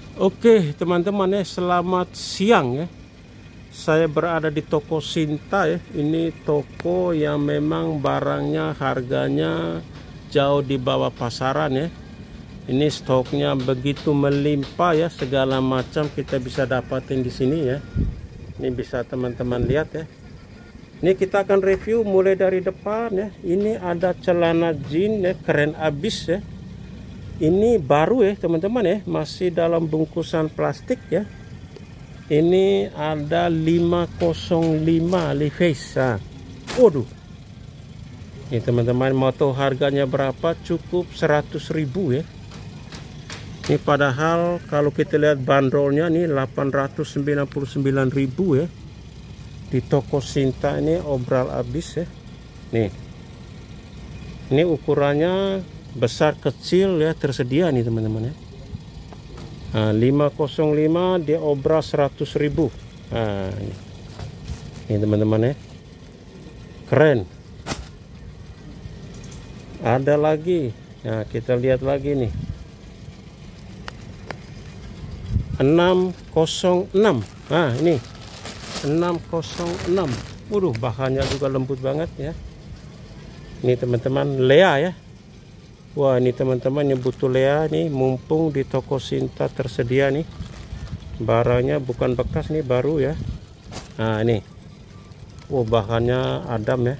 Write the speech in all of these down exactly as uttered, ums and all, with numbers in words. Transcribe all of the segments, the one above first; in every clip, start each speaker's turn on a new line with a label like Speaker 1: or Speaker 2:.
Speaker 1: Oke teman-teman ya, selamat siang ya. Saya berada di toko Sinta ya. Ini toko yang memang barangnya harganya jauh di bawah pasaran ya. Ini stoknya begitu melimpah ya, segala macam kita bisa dapatin di sini ya. Ini bisa teman-teman lihat ya. Ini kita akan review mulai dari depan ya. Ini ada celana jeans ya, keren abis ya. Ini baru ya teman-teman ya, masih dalam bungkusan plastik ya. Ini ada lima nol lima Levi's. Nah, waduh. Ini teman-teman mau tahu harganya berapa? Cukup seratus ribu ya. Ini padahal kalau kita lihat bandrolnya nih delapan ratus sembilan puluh sembilan ribu ya. Di toko Sinta ini obral abis ya. Nih. Ini ukurannya besar kecil ya, tersedia nih teman-teman ya. Nah, lima nol lima dia obral seratus ribu. Nah, ini, ini teman-teman ya, keren. Ada lagi, nah kita lihat lagi nih, enam nol enam. Nah ini enam nol enam. Waduh, bahannya juga lembut banget ya. Ini teman-teman, Lea ya. Wah, ini teman-teman yang butuh Lea nih, mumpung di toko Sinta tersedia nih. Barangnya bukan bekas nih, baru ya. Nah, ini. Wah, bahannya Adam ya.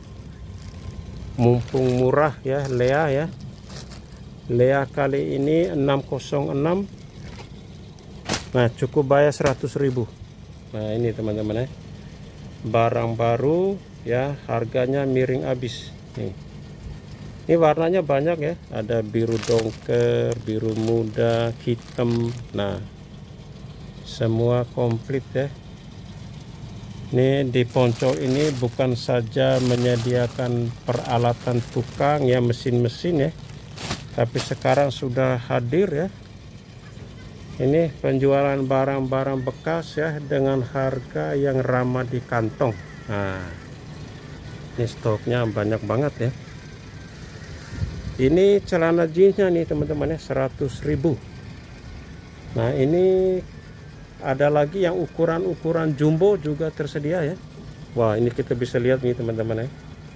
Speaker 1: Mumpung murah ya, Lea ya. Lea kali ini enam nol enam. Nah, cukup bayar seratus ribu. Nah, ini teman-teman ya. Barang baru ya, harganya miring abis. Nih. Ini warnanya banyak ya, ada biru dongker, biru muda, hitam. Nah, semua komplit ya. Ini di Poncol ini bukan saja menyediakan peralatan tukang ya, mesin-mesin ya, tapi sekarang sudah hadir ya. Ini penjualan barang-barang bekas ya, dengan harga yang ramah di kantong. Nah, ini stoknya banyak banget ya. Ini celana jeansnya nih teman-teman ya, seratus ribu. Nah, ini ada lagi yang ukuran-ukuran jumbo juga tersedia ya. Wah, ini kita bisa lihat nih teman-teman ya.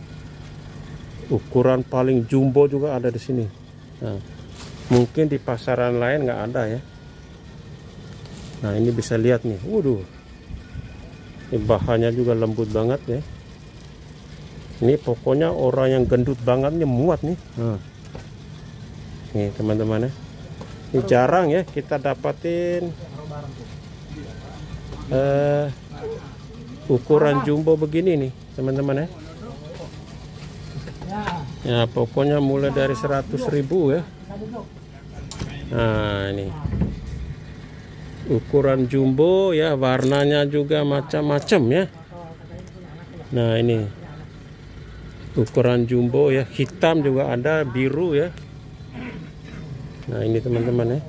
Speaker 1: Ukuran paling jumbo juga ada di sini. Nah, mungkin di pasaran lain nggak ada ya. Nah, ini bisa lihat nih. Waduh. Ini bahannya juga lembut banget ya. Ini pokoknya orang yang gendut banget nih muat nih. Nah. Nih teman-teman ya. Ini jarang ya kita dapatin uh, ukuran jumbo begini nih teman-teman ya. Ya pokoknya mulai dari seratus ribu ya. Nah ini ukuran jumbo ya, warnanya juga macam-macam ya. Nah ini ukuran jumbo ya, hitam juga ada, biru ya. Nah ini teman-teman ya.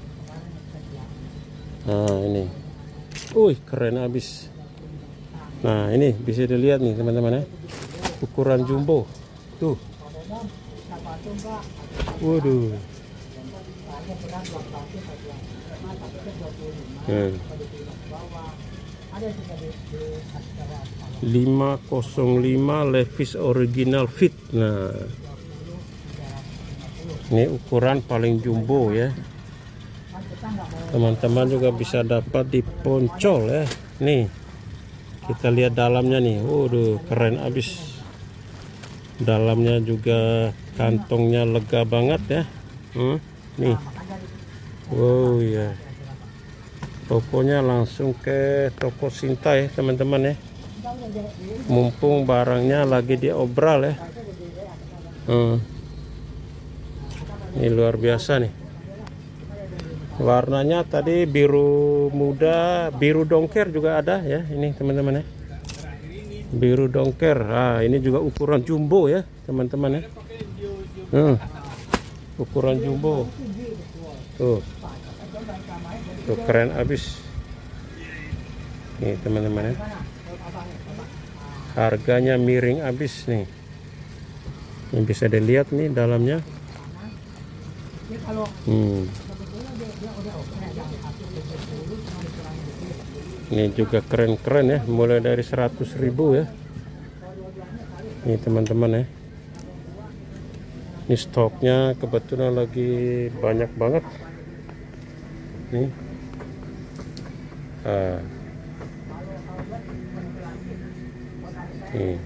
Speaker 1: Nah ini, wih keren abis. Nah ini bisa dilihat nih teman-teman ya, ukuran jumbo tuh. Waduh. Hmm. lima nol lima Levi's original fit. Nah, ini ukuran paling jumbo ya. Teman-teman juga bisa dapat di Poncol ya. Nih, kita lihat dalamnya nih. Waduh, keren abis. Dalamnya juga kantongnya lega banget ya. Hmm, nih. Wow ya. Pokoknya langsung ke toko Sinta ya teman-teman ya. Mumpung barangnya lagi diobral ya. Hmm. Ini luar biasa nih. Warnanya tadi biru muda, biru dongker juga ada ya. Ini teman-teman ya. Biru dongker. Ah, ini juga ukuran jumbo ya teman-teman ya. Hmm. Ukuran jumbo. Tuh. Tuh keren abis. Nih teman-teman ya. Harganya miring abis nih. Ini bisa dilihat nih dalamnya. Hmm. Ini juga keren-keren ya, mulai dari seratus ribu ya. Ini teman-teman ya. Ini stoknya kebetulan lagi banyak banget. Nih. Ah. Nih.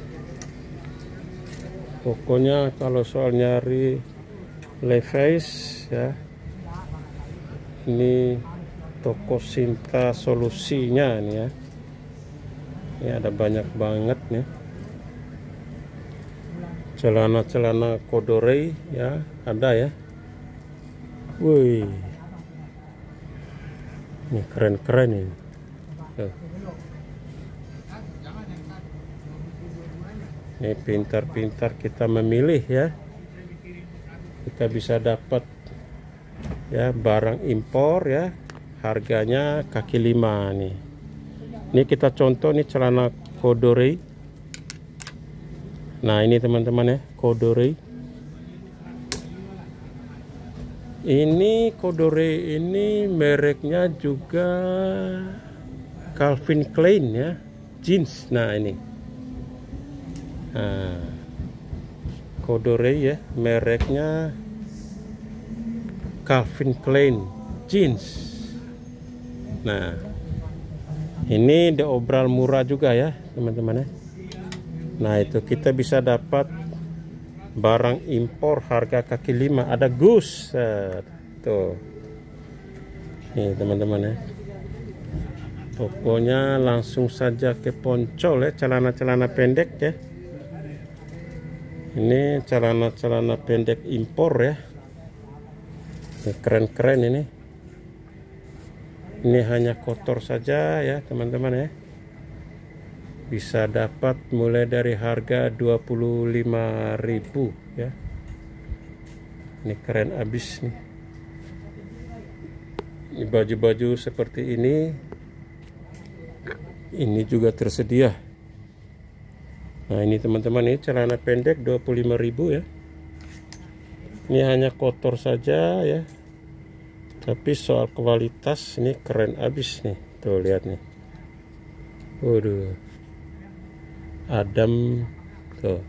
Speaker 1: Pokoknya kalau soal nyari Levi's ya, ini toko Sinta solusinya nih ya. Ini ada banyak banget nih. Celana-celana Cordray ya, ada ya. Wih. Ini keren-keren ini. Tuh. Ini pintar-pintar kita memilih ya. Kita bisa dapat ya barang impor ya, harganya kaki lima nih. Ini kita contoh nih celana Cordray. Nah ini teman-teman ya, Cordray. Ini Cordray ini mereknya juga Calvin Klein ya, jeans. Nah ini nah, Cordray ya, mereknya Calvin Klein jeans. Nah ini diobral murah juga ya teman-teman ya. Nah itu kita bisa dapat barang impor harga kaki lima, ada Gus tuh. Nih teman-teman ya, pokoknya langsung saja ke Poncol ya, celana-celana pendek ya. Ini celana-celana pendek impor ya, keren-keren ini. Ini hanya kotor saja ya teman-teman ya. Bisa dapat mulai dari harga dua puluh lima ribu ya. Ini keren abis nih. Ini baju-baju seperti ini, ini juga tersedia. Nah ini teman-teman, ini celana pendek dua puluh lima ribu ya. Ini hanya kotor saja ya, tapi soal kualitas ini keren abis nih. Tuh lihat nih. Waduh, adem tuh.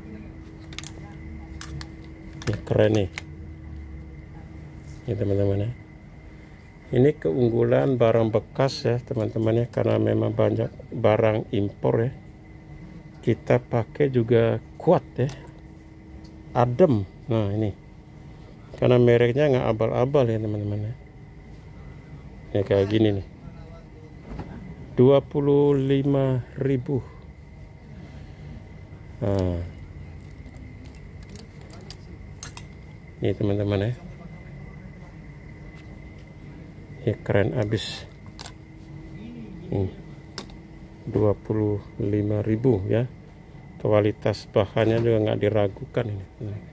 Speaker 1: Ini keren nih. Ini teman-teman ya. Ini keunggulan barang bekas ya teman-teman ya, karena memang banyak barang impor ya. Kita pakai juga kuat ya, adem. Nah ini karena mereknya nggak abal-abal ya teman-teman ya. Ini kayak gini nih, dua puluh lima ribu. Nah ini teman-teman ya, ini keren abis. Nih, dua puluh lima ribu ya. Kualitas bahannya juga nggak diragukan ini.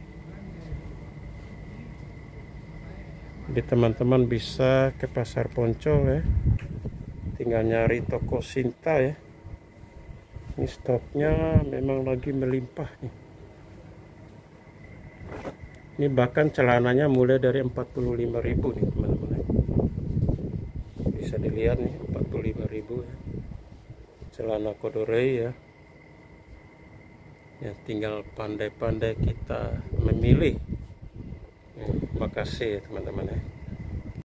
Speaker 1: Jadi teman-teman bisa ke pasar Poncol ya, tinggal nyari toko Sinta ya. Ini stoknya memang lagi melimpah nih. Ini bahkan celananya mulai dari empat puluh lima ribu nih teman-teman. Bisa dilihat nih, empat puluh lima ribu ya. Celana Cordray ya. Ya tinggal pandai-pandai kita memilih. Terima kasih teman-teman ya.